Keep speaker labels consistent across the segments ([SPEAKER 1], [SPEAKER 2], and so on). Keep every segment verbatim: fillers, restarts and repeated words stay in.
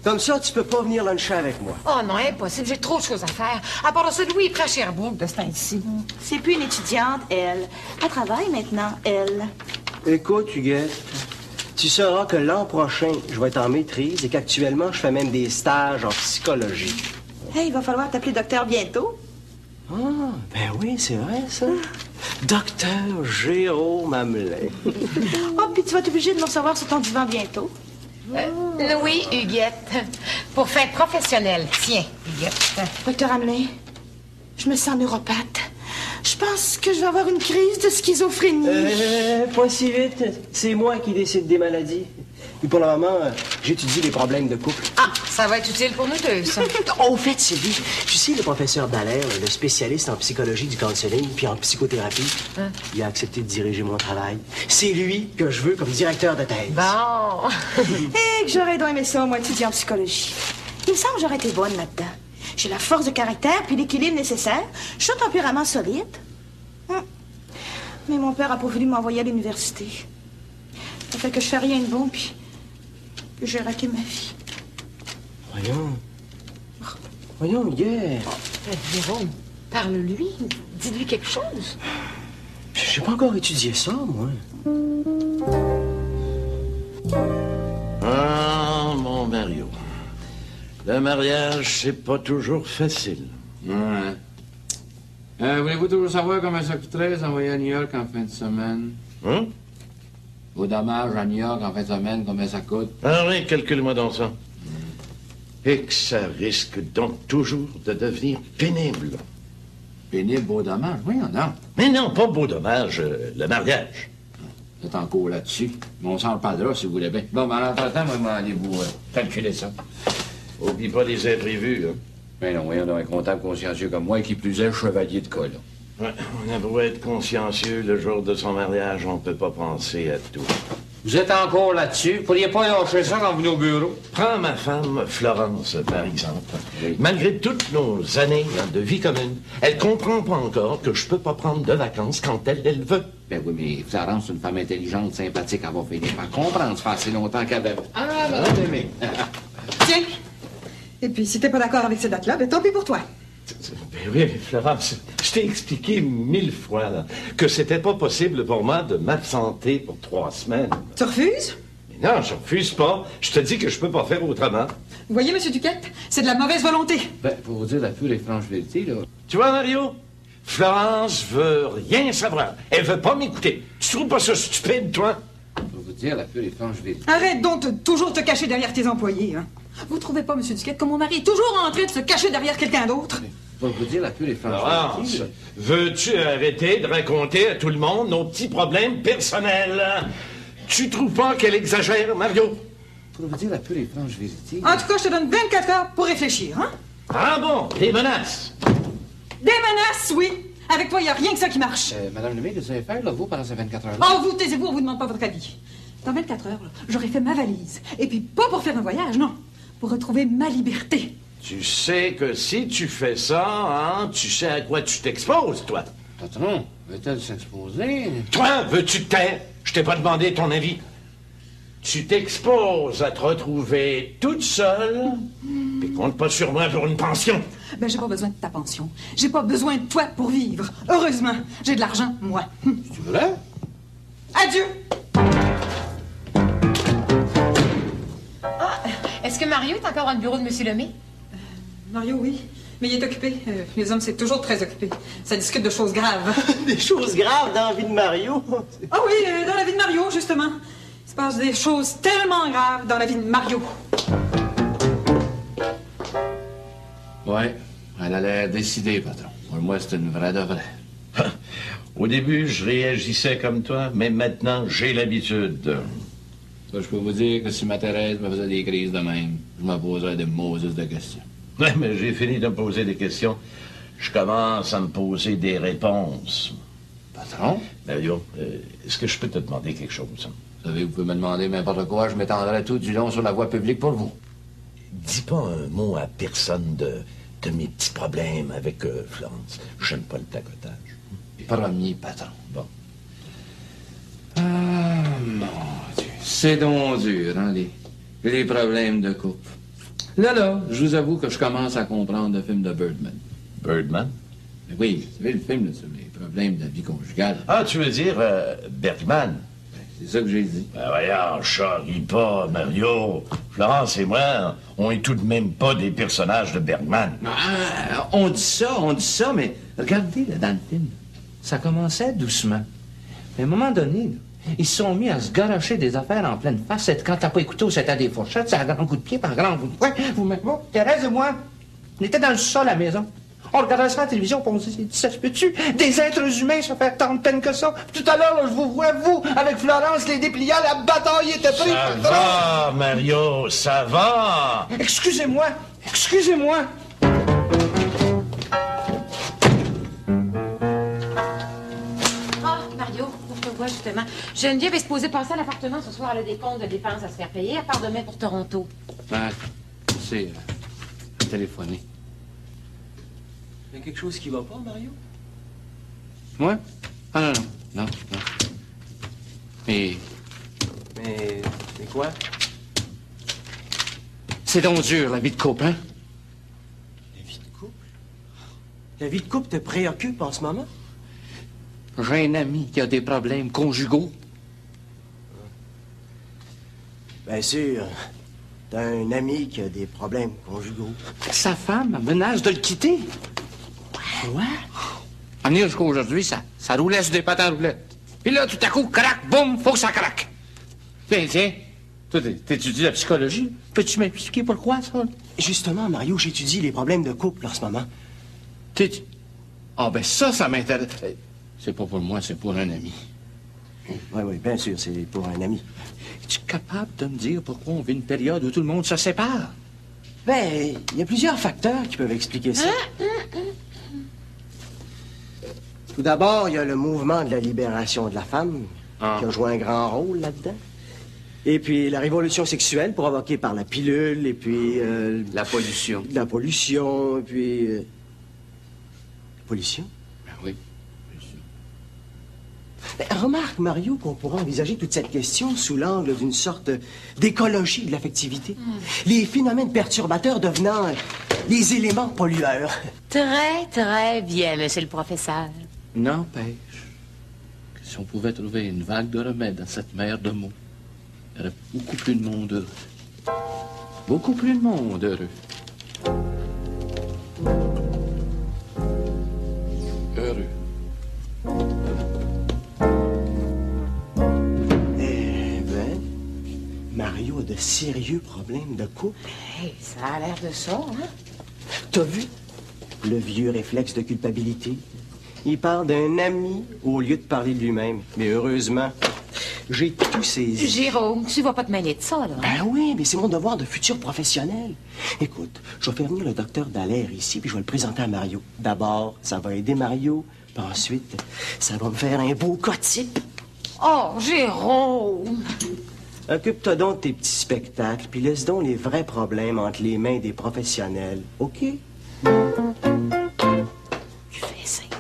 [SPEAKER 1] Comme ça, tu peux pas venir luncher avec moi.
[SPEAKER 2] Oh non, impossible, j'ai trop de choses à faire. À part ça, Louis est prêt à Sherbrooke de ce temps-ci.
[SPEAKER 3] C'est plus une étudiante, elle. Elle travaille maintenant, elle.
[SPEAKER 1] Écoute, Huguette, tu sauras que l'an prochain, je vais être en maîtrise et qu'actuellement, je fais même des stages en psychologie.
[SPEAKER 3] Hey, il va falloir t'appeler docteur bientôt.
[SPEAKER 1] Ah, ben oui, c'est vrai, ça. Docteur Jérôme Hamelin.
[SPEAKER 3] Oh, puis tu vas être obligé de me recevoir sur ton divan bientôt.
[SPEAKER 2] Euh, Louis, Huguette, pour fin professionnelle. Tiens, Huguette.
[SPEAKER 3] Docteur Hamelin, je me sens neuropathe. Je pense que je vais avoir une crise de schizophrénie.
[SPEAKER 1] Euh, pas si vite. C'est moi qui décide des maladies. Et pour le moment, euh, j'étudie les problèmes de couple.
[SPEAKER 2] Ah, ça va être utile pour nous deux, ça.
[SPEAKER 1] Oh, au fait, Sylvie, tu sais, le professeur Dallaire, le spécialiste en psychologie du counseling puis en psychothérapie, hein? Il a accepté de diriger mon travail. C'est lui que je veux comme directeur de thèse.
[SPEAKER 2] Bon.
[SPEAKER 3] Et que j'aurais donc aimé ça, moi, étudier en psychologie. Il me semble que j'aurais été bonne là-dedans. J'ai la force de caractère puis l'équilibre nécessaire. Je suis un tempérament solide. Hum. Mais mon père a pas voulu m'envoyer à l'université. Ça fait que je fais rien de bon, puis que j'ai raté ma vie.
[SPEAKER 1] Voyons. Voyons, Huguette.
[SPEAKER 2] Oh, Jérôme, parle-lui. Dis-lui quelque chose.
[SPEAKER 1] J'ai pas encore étudié ça, moi.
[SPEAKER 4] Ah, mon Mario. Le mariage, c'est pas toujours facile.
[SPEAKER 5] Ouais. Euh, voulez-vous toujours savoir comment ça coûterait s'envoyer à New York en fin de semaine?
[SPEAKER 4] Hein?
[SPEAKER 5] Au dommage à New York en fin de semaine, combien ça coûte?
[SPEAKER 4] Ah oui, calcule-moi donc ça. Et que ça risque donc toujours de devenir pénible.
[SPEAKER 5] Pénible au dommage? Oui, non.
[SPEAKER 4] Mais non, pas beau dommage, euh, le mariage.
[SPEAKER 5] Vous êtes encore là-dessus. Mais on s'en reparlera si vous voulez bien. Bon, ben, en entre-temps, moi, allez-vous euh, calculer ça.
[SPEAKER 4] Oublie pas les imprévus, hein.
[SPEAKER 5] Mais non, voyons, on a un comptable consciencieux comme moi, qui plus est chevalier de cas, là.
[SPEAKER 4] Ouais, on a beau être consciencieux, le jour de son mariage, on peut pas penser à tout.
[SPEAKER 5] Vous êtes encore là-dessus? Vous pourriez pas lâcher ça quand vous venez au bureau?
[SPEAKER 4] Prends ma femme, Florence, par exemple. Oui. Malgré toutes nos années hein, de vie commune, elle comprend pas encore que je peux pas prendre de vacances quand elle, elle veut.
[SPEAKER 5] Ben oui, mais Florence, une femme intelligente, sympathique, elle va finir par comprendre. Ça fait assez longtemps qu'elle avait... Ah, madame Aimée.
[SPEAKER 6] Tiens. Et puis, si t'es pas d'accord avec ces dates-là, ben tant pis pour toi.
[SPEAKER 4] Ben oui, Florence, je t'ai expliqué mille fois là, que c'était pas possible pour moi de m'absenter pour trois semaines.
[SPEAKER 6] Tu refuses?
[SPEAKER 4] Mais non, je refuse pas. Je te dis que je peux pas faire autrement.
[SPEAKER 6] Vous voyez, Monsieur Duquette, c'est de la mauvaise volonté.
[SPEAKER 5] Ben, pour vous dire la pure et franche vérité, là...
[SPEAKER 4] Tu vois, Mario? Florence veut rien savoir. Elle veut pas m'écouter. Tu trouves pas ça stupide, toi?
[SPEAKER 5] Pour vous dire la pure et franche vérité...
[SPEAKER 6] Arrête donc de toujours te cacher derrière tes employés, hein. Vous trouvez pas, Monsieur Duquette, que mon mari est toujours en train de se cacher derrière quelqu'un d'autre?
[SPEAKER 5] Pour vous dire la pure et franche
[SPEAKER 4] Florence,
[SPEAKER 5] vérité...
[SPEAKER 4] veux-tu arrêter de raconter à tout le monde nos petits problèmes personnels? Tu trouves pas qu'elle exagère, Mario?
[SPEAKER 5] Pour vous dire la pure et franche vérité...
[SPEAKER 6] En tout cas, je te donne vingt-quatre heures pour réfléchir, hein?
[SPEAKER 4] Ah bon? Des menaces?
[SPEAKER 6] Des menaces, oui. Avec toi, il n'y a rien que ça qui marche.
[SPEAKER 5] Euh, Madame Lemay, qu'est-ce que vous allez faire, là, vous, pendant ces vingt-quatre heures-là?
[SPEAKER 6] Oh, vous, taisez-vous, on vous demande pas votre avis. Dans vingt-quatre heures, là, j'aurais fait ma valise. Et puis, pas pour faire un voyage, non. Pour retrouver ma liberté.
[SPEAKER 4] Tu sais que si tu fais ça, hein, tu sais à quoi tu t'exposes, toi.
[SPEAKER 5] Patron, veut-elle s'exposer?
[SPEAKER 4] Toi, veux-tu te taire? Je t'ai pas demandé ton avis. Tu t'exposes à te retrouver toute seule, puis compte pas sur moi pour une pension.
[SPEAKER 6] Ben, j'ai pas besoin de ta pension. J'ai pas besoin de toi pour vivre. Heureusement, j'ai de l'argent, moi.
[SPEAKER 5] Tu veux là?
[SPEAKER 6] Adieu!
[SPEAKER 2] Ah, est-ce que Mario est encore dans le bureau de M. Lemay?
[SPEAKER 6] Euh, Mario, oui. Mais il est occupé. Euh, les hommes, c'est toujours très occupé. Ça discute de choses graves.
[SPEAKER 1] Des choses graves dans la vie de Mario?
[SPEAKER 6] Ah oui, euh, dans la vie de Mario, justement. Il se passe des choses tellement graves dans la vie de Mario.
[SPEAKER 5] Ouais, elle a l'air décidée, patron. Pour moi, c'est une vraie de vraie.
[SPEAKER 4] Au début, je réagissais comme toi, mais maintenant, j'ai l'habitude.
[SPEAKER 5] Ça, je peux vous dire que si ma Thérèse me faisait des crises de même, je me poserais des Moses de questions.
[SPEAKER 4] Ouais, mais j'ai fini de me poser des questions. Je commence à me poser des réponses.
[SPEAKER 5] Patron?
[SPEAKER 4] Mario, euh, est-ce que je peux te demander quelque chose?
[SPEAKER 5] Vous savez, vous pouvez me demander n'importe quoi, je m'étendrai tout du long sur la voie publique pour vous.
[SPEAKER 4] Dis pas un mot à personne de, de mes petits problèmes avec euh, Florence. J'aime pas le tacotage.
[SPEAKER 5] Promis, patron.
[SPEAKER 4] Bon.
[SPEAKER 5] Ah, mon Dieu. C'est donc dur, hein, les, les problèmes de couple. Là, là, je vous avoue que je commence à comprendre le film de Birdman.
[SPEAKER 4] Birdman?
[SPEAKER 5] Mais oui, vous savez, le film là, sur les problèmes de la vie conjugale.
[SPEAKER 4] Ah, tu veux dire euh, Bergman?
[SPEAKER 5] C'est ça que j'ai dit.
[SPEAKER 4] Ben voyons, charrie pas, Mario. Florence et moi, on est tout de même pas des personnages de Bergman.
[SPEAKER 5] Ah, on dit ça, on dit ça, mais regardez, là, dans le film, ça commençait doucement. Mais à un moment donné, là, ils se sont mis à se garocher des affaires en pleine face. Et quand t'as pas écouté où c'était des fourchettes, c'est un grand coup de pied par un grand coup de poing. Vous me... Bon, Thérèse et moi, on était dans le sol à la maison. On regardait ça à la télévision, puis on se dit, ça se peut-tu? Des êtres humains se faire tant de peine que ça? Tout à l'heure, là, je vous vois, vous, avec Florence, les dépliants, la bataille était prise.
[SPEAKER 4] Ça va, Mario, ça va.
[SPEAKER 5] Excusez-moi, excusez-moi.
[SPEAKER 2] Ah, Mario, pour te voir justement. Geneviève est supposée passer à l'appartement ce soir. Elle a des comptes de dépenses à se faire payer. Elle part demain pour Toronto.
[SPEAKER 5] Ben, c'est euh, téléphoné.
[SPEAKER 1] Il y a quelque chose qui va pas, Mario?
[SPEAKER 5] Moi? Ah non, non, non, non. Mais
[SPEAKER 1] Mais... mais quoi?
[SPEAKER 5] c'est donc dur, la vie de copain.
[SPEAKER 1] La vie de couple? La vie de couple te préoccupe en ce moment?
[SPEAKER 5] J'ai un ami qui a des problèmes conjugaux.
[SPEAKER 1] Bien sûr. T'as un ami qui a des problèmes conjugaux.
[SPEAKER 5] Sa femme menace de le quitter.
[SPEAKER 1] Quoi?
[SPEAKER 5] À venir jusqu'à aujourd'hui, ça, ça roulait sur des patins à roulettes. Puis là, tout à coup, crac, boum, faut que ça craque. Tiens, tiens, toi, t'étudies la psychologie. Peux-tu m'expliquer pourquoi, ça?
[SPEAKER 1] Justement, Mario, j'étudie les problèmes de couple en ce moment.
[SPEAKER 5] T'es... Ah, ben ça, ça m'intéresse. C'est pas pour moi, c'est pour un ami.
[SPEAKER 1] Oui, oui, bien sûr, c'est pour un ami.
[SPEAKER 5] Es-tu capable de me dire pourquoi on vit une période où tout le monde se sépare?
[SPEAKER 1] Ben, il y a plusieurs facteurs qui peuvent expliquer ça. Tout d'abord, il y a le mouvement de la libération de la femme,
[SPEAKER 5] Ah.
[SPEAKER 1] qui a joué un grand rôle là-dedans. Et puis la révolution sexuelle provoquée par la pilule, et puis... euh,
[SPEAKER 5] La pollution.
[SPEAKER 1] la pollution, et puis... euh, pollution?
[SPEAKER 5] Ben oui.
[SPEAKER 1] Ben, remarque, Mario, qu'on pourrait envisager toute cette question sous l'angle d'une sorte d'écologie de l'affectivité. Les phénomènes perturbateurs devenant euh, les éléments pollueurs.
[SPEAKER 2] Très, très bien, monsieur le professeur.
[SPEAKER 5] N'empêche que si on pouvait trouver une vague de remède dans cette mer de mots, il y aurait beaucoup plus de monde heureux. Beaucoup plus de monde heureux. Heureux.
[SPEAKER 1] Eh ben, Mario a de sérieux problèmes de couple.
[SPEAKER 2] Hey, ça a l'air de ça, hein?
[SPEAKER 1] T'as vu? Le vieux réflexe de culpabilité. Il parle d'un ami au lieu de parler de lui-même. Mais heureusement, j'ai tout saisi.
[SPEAKER 2] Jérôme, tu vas pas te mêler de ça, là.
[SPEAKER 1] Ben oui, mais c'est mon devoir de futur professionnel. Écoute, je vais faire venir le docteur Dallaire ici, puis je vais le présenter à Mario. D'abord, ça va aider Mario, puis ensuite, ça va me faire un beau cas type.
[SPEAKER 2] Oh, Jérôme!
[SPEAKER 1] Occupe-toi donc de tes petits spectacles, puis laisse donc les vrais problèmes entre les mains des professionnels, OK?
[SPEAKER 2] Tu fais simple.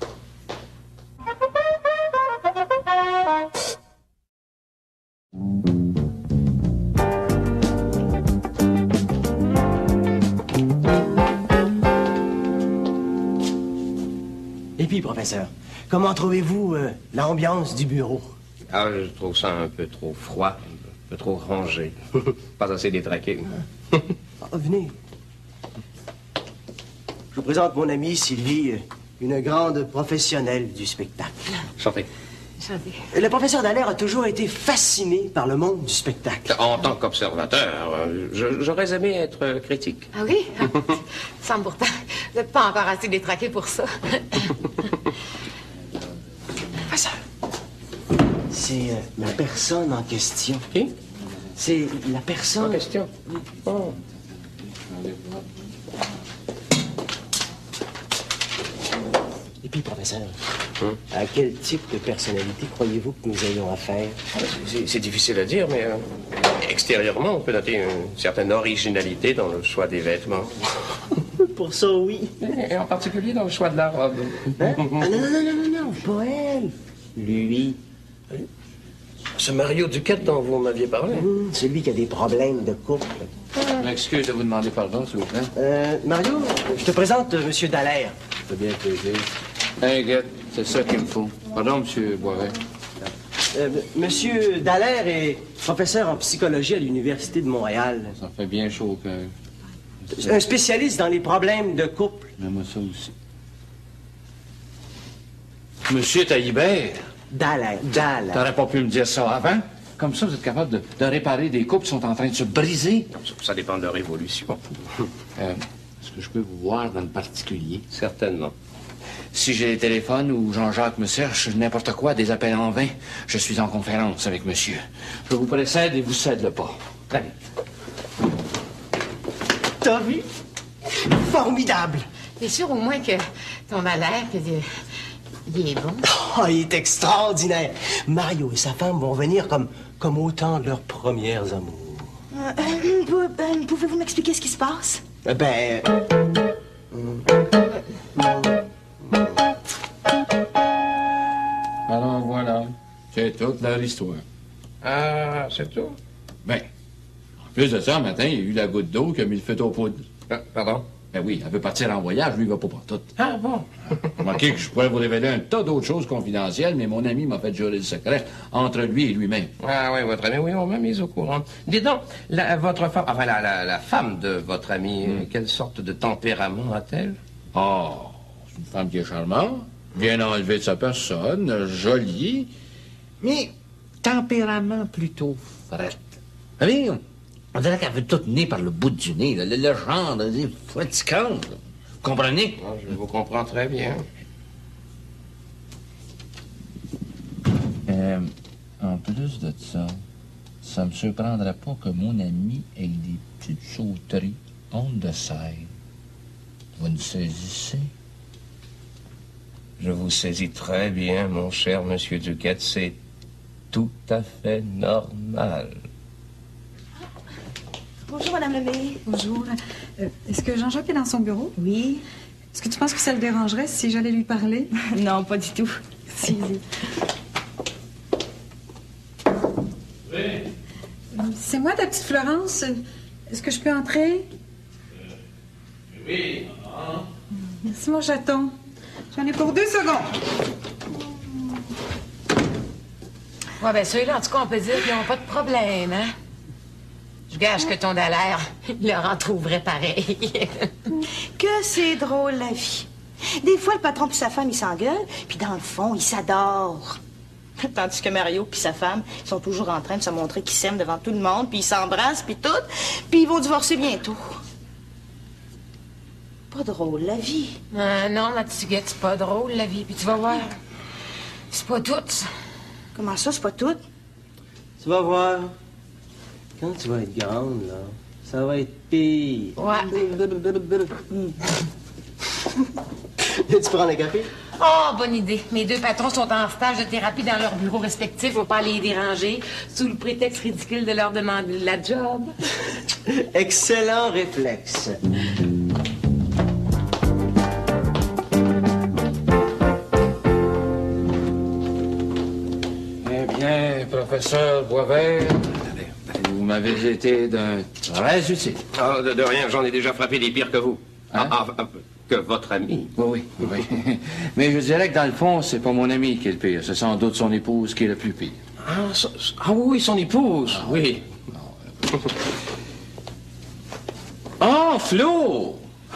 [SPEAKER 1] Et puis, professeur, comment trouvez-vous euh, l'ambiance du bureau?
[SPEAKER 7] Ah, je trouve ça un peu trop froid, un peu trop rangé. Pas assez détraqué.
[SPEAKER 1] Ah, venez. Je vous présente mon amie Sylvie, euh, une grande professionnelle du spectacle.
[SPEAKER 7] Chantez.
[SPEAKER 2] Chantez.
[SPEAKER 1] Le professeur Dallaire a toujours été fasciné par le monde du spectacle.
[SPEAKER 7] En tant qu'observateur, euh, je- j'aurais aimé être critique.
[SPEAKER 2] Ah oui? Sans pourtant, vous n'êtes pas encore assez détraqué pour ça.
[SPEAKER 1] Professeur, c'est euh, la personne en question.
[SPEAKER 7] Qui?
[SPEAKER 1] C'est la
[SPEAKER 7] Pas
[SPEAKER 1] personne...
[SPEAKER 7] question. Oh.
[SPEAKER 1] Et puis, professeur, à quel type de personnalité croyez-vous que nous ayons affaire?
[SPEAKER 7] C'est c'est difficile à dire, mais euh, extérieurement, on peut noter une certaine originalité dans le choix des vêtements.
[SPEAKER 1] Pour ça, oui.
[SPEAKER 7] Et en particulier dans le choix de la robe.
[SPEAKER 1] Hein? Ah, non, non, non, non, non, non, pas elle. Lui.
[SPEAKER 7] Ce Mario Duquette dont vous m'aviez parlé.
[SPEAKER 1] Hum, celui qui a des problèmes de couple.
[SPEAKER 7] Ah,
[SPEAKER 5] Je m'excuse de vous demander pardon, s'il vous plaît.
[SPEAKER 1] Euh, Mario, je te présente euh, Monsieur Dallaire.
[SPEAKER 5] C'est bien plaisir. Inquiète, c'est ça qu'il me faut. Pardon, Monsieur Boivet.
[SPEAKER 1] Euh, Monsieur Dallaire est professeur en psychologie à l'Université de Montréal.
[SPEAKER 5] Ça fait bien chaud au cœur.
[SPEAKER 1] Un spécialiste dans les problèmes de couple.
[SPEAKER 5] Mais moi, ça aussi. Monsieur Taillibert,
[SPEAKER 1] Dallaire, Dallaire.
[SPEAKER 5] t'aurais pas pu me dire ça avant? Comme ça, vous êtes capable de, de réparer des couples qui sont en train de se briser.
[SPEAKER 7] Ça, ça dépend de leur évolution.
[SPEAKER 5] Euh, Est-ce que je peux vous voir dans le particulier?
[SPEAKER 7] Certainement.
[SPEAKER 5] Si j'ai les téléphones ou Jean-Jacques me cherche, n'importe quoi, des appels en vain, je suis en conférence avec monsieur. Je vous précède et vous cède le pas. Très vite.
[SPEAKER 1] T'as vu? Formidable.
[SPEAKER 2] T'es sûr au moins que ton Dallaire, que il est bon?
[SPEAKER 1] Oh, il est extraordinaire. Mario et sa femme vont venir comme, comme au temps de leurs premières amours.
[SPEAKER 3] Euh, euh, pou- euh, Pouvez-vous m'expliquer ce qui se passe?
[SPEAKER 1] Euh, Ben...
[SPEAKER 5] Alors voilà, c'est toute leur histoire.
[SPEAKER 7] Ah, c'est tout?
[SPEAKER 5] Ben, en plus de ça, un matin, il y a eu la goutte d'eau qui a mis le feu aux poudres.
[SPEAKER 7] Ah, pardon?
[SPEAKER 5] Ben oui, elle veut partir en voyage, lui, il va pas pour tout.
[SPEAKER 7] Ah, bon.
[SPEAKER 5] Remarquez que je pourrais vous révéler un tas d'autres choses confidentielles, mais mon ami m'a fait jurer le secret entre lui et lui-même.
[SPEAKER 7] Ah, oui, votre ami, oui, on m'a mis au courant. Dis donc, la, votre femme, enfin, la, la, la femme de votre ami,
[SPEAKER 5] Hmm.
[SPEAKER 7] quelle sorte de tempérament a-t-elle?
[SPEAKER 5] Oh, c'est une femme qui est charmante, bien enlevée de sa personne, jolie, mais tempérament plutôt frette. Vous savez, on dirait qu'elle veut tout tenir par le bout du nez, là, le, le genre de fatigante. Vous comprenez?
[SPEAKER 7] Ah, je vous comprends très bien.
[SPEAKER 5] Euh, en plus de ça, ça me surprendrait pas que mon ami ait des petites sauteries on the side. Vous ne saisissez?
[SPEAKER 7] Je vous saisis très bien, mon cher monsieur Duquette. C'est tout à fait normal.
[SPEAKER 3] Bonjour, Madame Lemay.
[SPEAKER 6] Bonjour. Euh, Est-ce que Jean-Jacques est dans son bureau?
[SPEAKER 3] Oui.
[SPEAKER 6] Est-ce que tu penses que ça le dérangerait si j'allais lui parler?
[SPEAKER 3] Non, pas du tout.
[SPEAKER 6] Si. Euh, C'est moi, ta petite Florence. Est-ce que je peux entrer?
[SPEAKER 5] Oui.
[SPEAKER 6] Merci, mon chaton. J'en ai pour deux secondes.
[SPEAKER 2] Ouais, ben ceux-là, en tout cas, on peut dire qu'ils n'ont pas de problème, hein? Je gage que ton Dallaire, il leur en trouverait pareil.
[SPEAKER 3] Que c'est drôle, la vie. Des fois, le patron puis sa femme, ils s'engueulent, puis dans le fond, ils s'adorent. Tandis que Mario puis sa femme, ils sont toujours en train de se montrer qu'ils s'aiment devant tout le monde, puis ils s'embrassent, puis tout, puis ils vont divorcer bientôt. Pas drôle, la vie.
[SPEAKER 2] Ah, non, ma petite guette, c'est pas drôle, la vie. Puis tu vas voir, c'est pas tout, ça.
[SPEAKER 3] Comment ça, c'est pas tout?
[SPEAKER 1] Tu vas voir. Quand tu vas être grande, là, ça va être pire.
[SPEAKER 2] Ouais.
[SPEAKER 1] Tu prends un café?
[SPEAKER 2] Oh, bonne idée. Mes deux patrons sont en stage de thérapie dans leurs bureaux respectifs. Faut pas les déranger sous le prétexte ridicule de leur demander de la job.
[SPEAKER 1] Excellent réflexe.
[SPEAKER 5] Eh bien, professeur Boisvert, vous m'avez été d'un très utile.
[SPEAKER 7] Ah, de, de rien, j'en ai déjà frappé des pires que vous.
[SPEAKER 5] Hein?
[SPEAKER 7] Ah, ah, ah, que votre ami.
[SPEAKER 5] Oui, oui, oui. Mais je dirais que dans le fond, c'est pas mon ami qui est le pire. C'est sans doute son épouse qui est le plus pire.
[SPEAKER 7] Ah, so- so- ah oui, son épouse, oui.
[SPEAKER 5] Oh, Flo!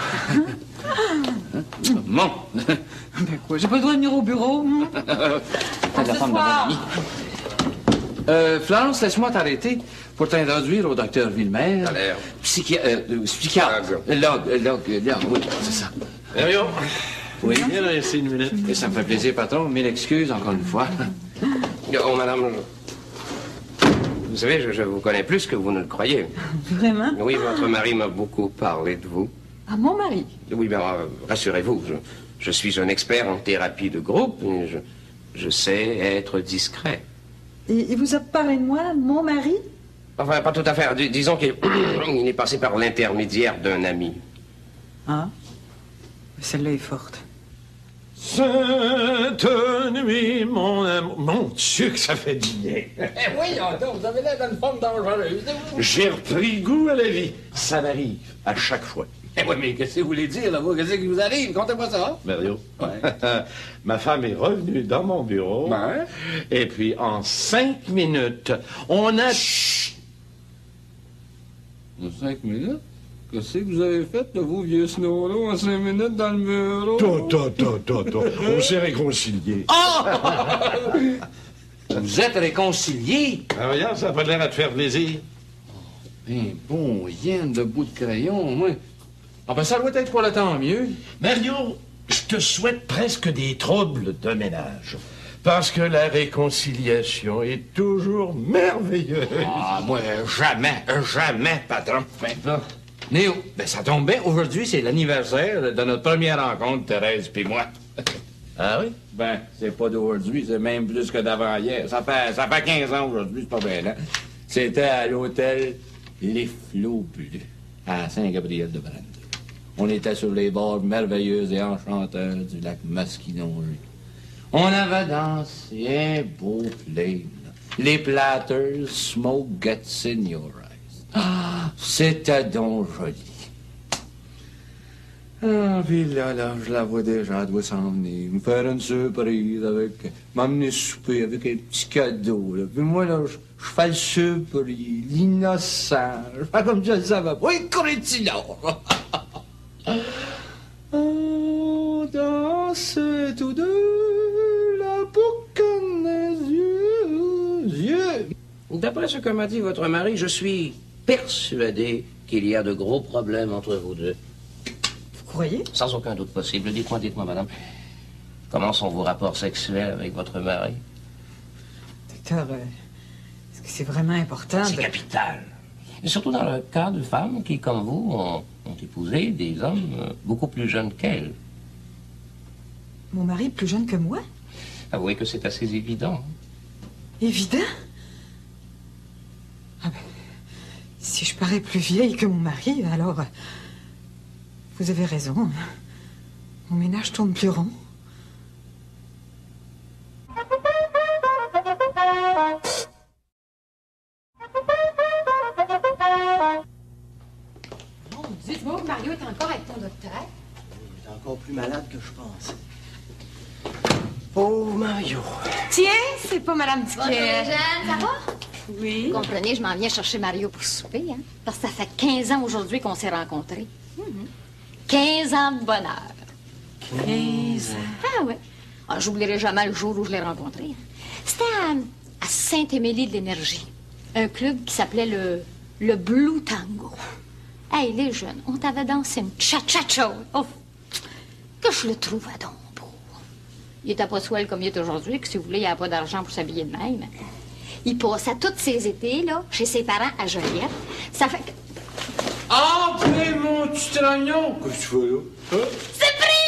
[SPEAKER 5] Bon.
[SPEAKER 6] Ben quoi, j'ai pas le droit de venir au bureau. hein?
[SPEAKER 5] C'est la femme de mon ami. Euh, Florence, laisse-moi t'arrêter pour t'introduire au docteur Villemer.
[SPEAKER 7] Dallaire.
[SPEAKER 5] Psychi euh, euh, psychiatre.
[SPEAKER 7] Log.
[SPEAKER 5] Log, log, log, oui, c'est ça.
[SPEAKER 7] Mario?
[SPEAKER 5] Oui.
[SPEAKER 4] Viens ici une minute.
[SPEAKER 5] Et ça me fait plaisir, patron. Mille excuses, encore une fois.
[SPEAKER 7] Oh, madame, je- vous savez, je, je vous connais plus que vous ne le croyez.
[SPEAKER 6] Vraiment?
[SPEAKER 7] Oui, votre mari m'a beaucoup parlé de vous.
[SPEAKER 6] Ah, mon mari.
[SPEAKER 7] Oui, bien, euh, rassurez-vous, je, je suis un expert en thérapie de groupe et je, je sais être discret.
[SPEAKER 6] Et il vous a parlé de moi, mon mari?
[SPEAKER 7] Enfin, pas tout à fait. Dis- disons qu'il il est passé par l'intermédiaire d'un ami.
[SPEAKER 6] Ah. Celle-là est forte.
[SPEAKER 4] Sainte nuit, mon amour. Mon Dieu, que ça fait du bien.
[SPEAKER 5] Eh oui, donc, vous avez l'air d'une forme dangereuse.
[SPEAKER 4] J'ai repris goût à la vie. Ça m'arrive à chaque fois.
[SPEAKER 5] Eh oui, mais qu'est-ce que vous voulez dire, là, vous? Qu'est-ce qui vous arrive? Contez-moi ça.
[SPEAKER 4] Mario,
[SPEAKER 5] Ouais.
[SPEAKER 4] ma femme est revenue dans mon bureau.
[SPEAKER 5] Ben?
[SPEAKER 4] Et puis, en cinq minutes, on a...
[SPEAKER 5] Chut! En cinq minutes? Qu'est-ce que vous avez fait de vos vieux snow en cinq minutes dans le bureau?
[SPEAKER 4] Toi, toi, toi, toi, toi. On s'est réconciliés.
[SPEAKER 5] Vous êtes réconciliés?
[SPEAKER 4] Ah, regarde, ça n'a pas l'air à te faire plaisir.
[SPEAKER 5] Un bon yen de bout de crayon, moi. Ah ben ça doit être pour le temps mieux.
[SPEAKER 4] Mario, je te souhaite presque des troubles de ménage. Parce que la réconciliation est toujours merveilleuse.
[SPEAKER 5] Ah, moi, jamais, jamais, patron. Ben, là, Néo, ben ça tombe bien. Aujourd'hui, c'est l'anniversaire de notre première rencontre, Thérèse puis moi.
[SPEAKER 4] Ah oui?
[SPEAKER 5] Ben, c'est pas d'aujourd'hui, c'est même plus que d'avant-hier. Ça fait, ça fait quinze ans aujourd'hui, c'est pas bien, hein? C'était à l'hôtel Les Flots Bleus, à Saint-Gabriel-de-Brande. On était sur les bords merveilleux et enchanteurs du lac Masquinongé. On avait dansé un beau plain. Les Platters, Smoke Gets in Your Eyes. Ah, c'était donc joli. Ah, puis là, là, je la vois déjà, elle doit s'en venir, me faire une surprise avec, m'amener souper avec un petit cadeau, là. Puis moi, là, je, je fais le surpris, l'innocent, je fais comme je le savais pas, et crétin. On danse tous deux, la boucane des yeux, yeux.
[SPEAKER 7] D'après ce que m'a dit votre mari, je suis persuadé qu'il y a de gros problèmes entre vous deux.
[SPEAKER 6] Vous croyez?
[SPEAKER 7] Sans aucun doute possible. Dites-moi, dites-moi, madame, comment sont vos rapports sexuels avec votre mari?
[SPEAKER 6] Docteur, euh, est-ce que c'est vraiment important
[SPEAKER 7] C'est
[SPEAKER 6] de...
[SPEAKER 7] capital. Et surtout dans le cas de femmes qui, comme vous, ont, ont épousé des hommes euh, beaucoup plus jeunes qu'elles.
[SPEAKER 6] Mon mari est plus jeune que moi?
[SPEAKER 7] Avouez que c'est assez évident.
[SPEAKER 6] Évident? Ah ben, si je parais plus vieille que mon mari, alors... euh, Vous avez raison. Mon ménage tourne plus rond.
[SPEAKER 2] Mon Dieu, tu vois que Mario est encore avec ton docteur?
[SPEAKER 1] Il est encore plus malade que je pense. Pauvre Mario.
[SPEAKER 2] Tiens, c'est pas Madame Tiquet.
[SPEAKER 8] Jeanne, ça va?
[SPEAKER 2] Oui.
[SPEAKER 8] Vous comprenez, je m'en viens chercher Mario pour souper, hein? Parce que ça fait quinze ans aujourd'hui qu'on s'est rencontrés. Mm-hmm. quinze ans de bonheur.
[SPEAKER 2] quinze ans.
[SPEAKER 8] Ah ouais. Ah, j'oublierai jamais le jour où je l'ai rencontré. C'était à, à Saint-Émilie de l'Énergie. Un club qui s'appelait le, le Blue Tango. Hey, les jeunes, on t'avait dansé une cha-cha-cha. Oh, que je le trouvais donc beau. Il était pas swell comme il est aujourd'hui, que si vous voulez, il n'y avait pas d'argent pour s'habiller de même. Il passait tous ses étés, là, chez ses parents à Joliette. Ça fait que...
[SPEAKER 5] Ah, mais mon petit trognon! Qu'est-ce que tu fais là? Hein?
[SPEAKER 8] C'est pris!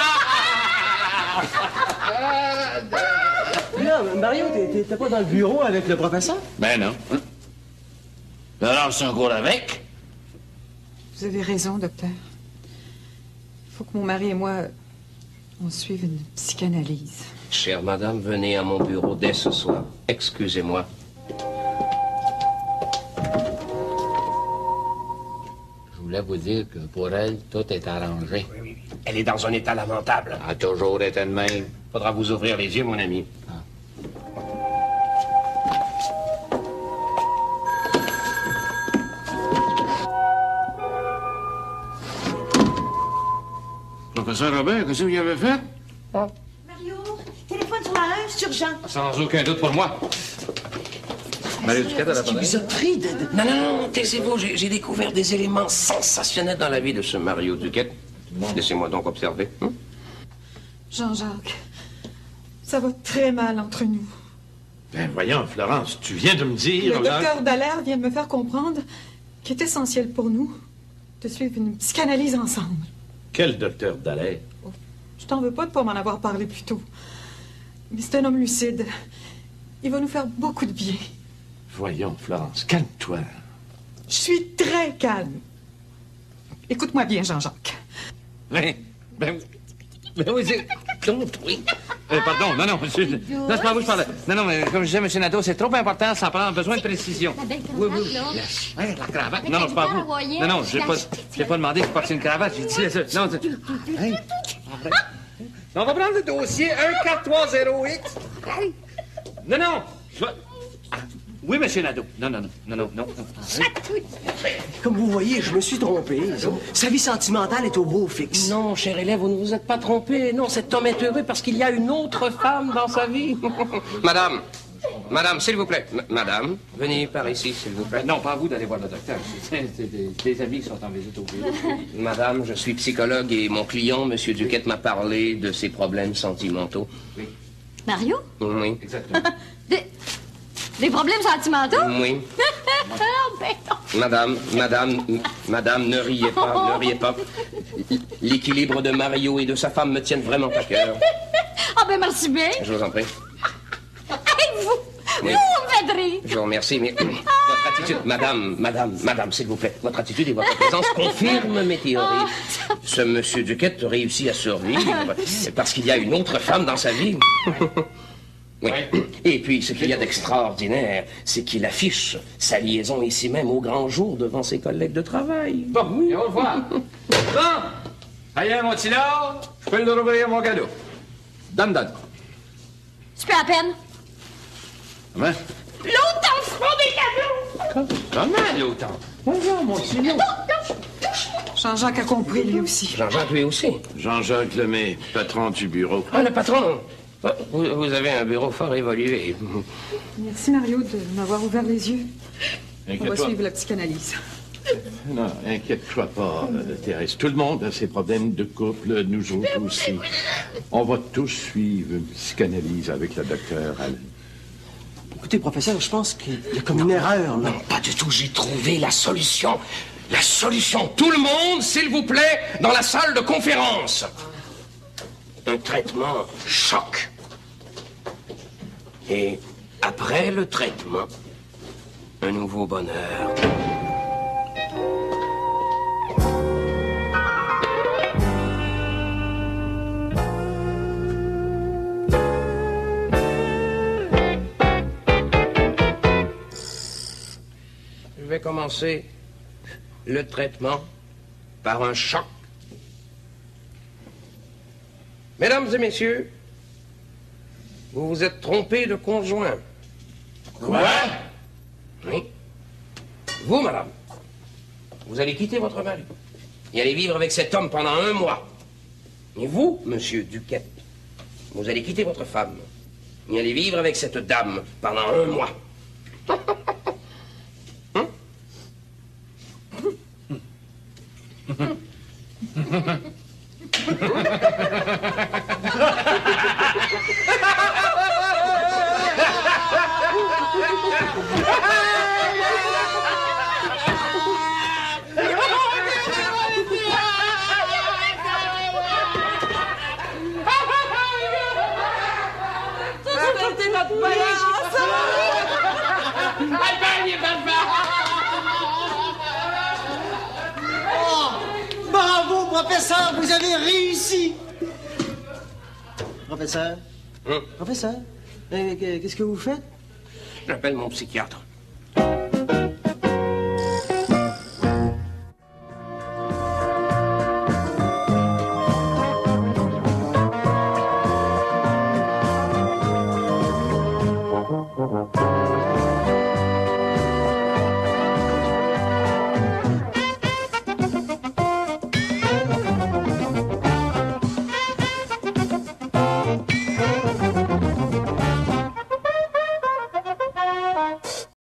[SPEAKER 1] Là, Mario, t'es- t'étais pas dans le bureau avec le professeur?
[SPEAKER 5] Ben non. Hein? Alors, c'est encore avec?
[SPEAKER 6] Vous avez raison, docteur. Il faut que mon mari et moi, on suive une psychanalyse.
[SPEAKER 7] Chère madame, venez à mon bureau dès ce soir. Excusez-moi.
[SPEAKER 5] Je voulais vous dire que pour elle, tout est arrangé.
[SPEAKER 7] Oui, oui, oui. Elle est dans un état lamentable.
[SPEAKER 5] A toujours été de même.
[SPEAKER 7] Faudra vous ouvrir les yeux, mon ami.
[SPEAKER 5] Professeur Robert, qu'est-ce que vous y avez fait?
[SPEAKER 3] Mario, téléphone sur la un, c'est urgent.
[SPEAKER 5] Sans aucun doute pour moi. Marie Duquette à l'appareil.
[SPEAKER 1] vous a pris de... de-
[SPEAKER 7] Non, non, non, taisez-vous. J'ai j'ai découvert des éléments sensationnels dans la vie de ce Mario Duquette. Laissez-moi donc observer. Hein?
[SPEAKER 6] Jean-Jacques, ça va très mal entre nous.
[SPEAKER 4] Ben voyons, Florence, tu viens de me dire...
[SPEAKER 6] Le
[SPEAKER 4] là-
[SPEAKER 6] docteur Dallaire vient de me faire comprendre qu'il est essentiel pour nous de suivre une psychanalyse ensemble.
[SPEAKER 4] Quel docteur Dallaire?
[SPEAKER 6] Je t'en veux pas de pas m'en avoir parlé plus tôt. Mais c'est un homme lucide. Il va nous faire beaucoup de bien.
[SPEAKER 4] Voyons, Florence, calme-toi.
[SPEAKER 6] Je suis très calme. Écoute-moi bien, Jean-Jacques.
[SPEAKER 5] Ben, ben, ben oui, c'est...
[SPEAKER 7] d'autrui.
[SPEAKER 5] Euh, pardon, non, non, monsieur. Non, c'est pas vous, je parlais. Non, non, mais comme je disais, monsieur Nadeau, c'est trop important, ça prend besoin de précision.
[SPEAKER 8] La belle
[SPEAKER 5] Oui,
[SPEAKER 8] cravate,
[SPEAKER 5] oui.
[SPEAKER 8] là.
[SPEAKER 5] Yes. Hein, la cravate.
[SPEAKER 8] Avec
[SPEAKER 5] Non, non,
[SPEAKER 8] la
[SPEAKER 5] c'est pas
[SPEAKER 8] guitare
[SPEAKER 5] vous.
[SPEAKER 8] hawaïenne,
[SPEAKER 5] Non, non, j'ai
[SPEAKER 8] la
[SPEAKER 5] pas,
[SPEAKER 8] petite-
[SPEAKER 5] j'ai pas demandé de porter une cravate. J'ai dit ça. Non, c'est- Hein? Arrête. On va prendre le dossier un quatre trois zéro X. Non, non. Je vais- Ah, oui, monsieur Nadeau. Non, non, non, non, non, non. non.
[SPEAKER 1] Comme vous voyez, je me suis trompé. Sa vie sentimentale est au beau fixe.
[SPEAKER 7] Non, cher élève, vous ne vous êtes pas trompé. Non, cet homme est heureux parce qu'il y a une autre femme dans sa vie. Madame, madame, s'il vous plaît. M- madame, venez par ici, s'il vous plaît.
[SPEAKER 5] Non, pas à vous d'aller voir le docteur. C'est c'est des, des amis qui sont en visite au bureau.
[SPEAKER 7] Madame, je suis psychologue et mon client, Monsieur Duquette, m'a parlé de ses problèmes sentimentaux.
[SPEAKER 5] Oui,
[SPEAKER 8] Mario?
[SPEAKER 7] Oui.
[SPEAKER 5] exactement.
[SPEAKER 8] Des, des problèmes sentimentaux?
[SPEAKER 7] Oui.
[SPEAKER 8] Ah, ben non.
[SPEAKER 7] Madame, madame, m- madame, ne riez pas, ne riez pas. L'équilibre de Mario et de sa femme me tiennent vraiment à cœur.
[SPEAKER 8] Ah, ben merci bien.
[SPEAKER 7] Je vous en prie.
[SPEAKER 8] Hey, vous,
[SPEAKER 7] Oui.
[SPEAKER 8] vous me faites rire.
[SPEAKER 7] Je vous remercie, mais votre attitude, madame, madame, madame, s'il vous plaît, votre attitude et votre présence confirment mes théories. Ce monsieur Duquette réussit à survivre parce qu'il y a une autre femme dans sa vie. Oui. Et puis, ce qu'il y a d'extraordinaire, c'est qu'il affiche sa liaison ici même au grand jour devant ses collègues de travail.
[SPEAKER 5] Bon, et on le voit. Bon, allez, mon petit là, je peux le rouvrir, mon cadeau. Donne, donne.
[SPEAKER 8] Tu peux à peine.
[SPEAKER 5] Comment?
[SPEAKER 8] L'autre dans le front des cadeaux.
[SPEAKER 5] Comment, l'autant? Bonjour, mon petit là.
[SPEAKER 6] Jean-Jacques a compris, lui aussi.
[SPEAKER 7] Jean-Jacques, lui aussi.
[SPEAKER 4] Jean-Jacques Lemay, patron du bureau.
[SPEAKER 7] Ah, le patron. Ah, Vous, vous avez un bureau fort évolué.
[SPEAKER 6] Merci, Mario, de m'avoir ouvert les yeux. On va
[SPEAKER 4] Inquiète-toi.
[SPEAKER 6] suivre la psychanalyse.
[SPEAKER 4] Non, inquiète-toi pas, euh, Thérèse. Tout le monde a ses problèmes de couple, nous autres aussi. On va tous suivre une psychanalyse avec le docteur Allen.
[SPEAKER 1] Écoutez, professeur, je pense qu'il y a comme une erreur, là.
[SPEAKER 7] Non, pas du tout. J'ai trouvé la solution. La solution. Tout le monde, s'il vous plaît, dans la salle de conférence. Un traitement choc. Et après le traitement, un nouveau bonheur. Je vais commencer le traitement par un choc. Mesdames et messieurs, vous vous êtes trompés de conjoint.
[SPEAKER 4] Quoi?
[SPEAKER 7] Oui. Vous, madame, vous allez quitter votre mari et aller vivre avec cet homme pendant un mois. Et vous, monsieur Duquette, vous allez quitter votre femme et aller vivre avec cette dame pendant un mois. Hein?
[SPEAKER 1] Bravo, professeur, vous avez réussi. Professeur?
[SPEAKER 7] Hum?
[SPEAKER 1] Professeur? euh, Qu'est-ce que vous faites?
[SPEAKER 7] J'appelle mon psychiatre.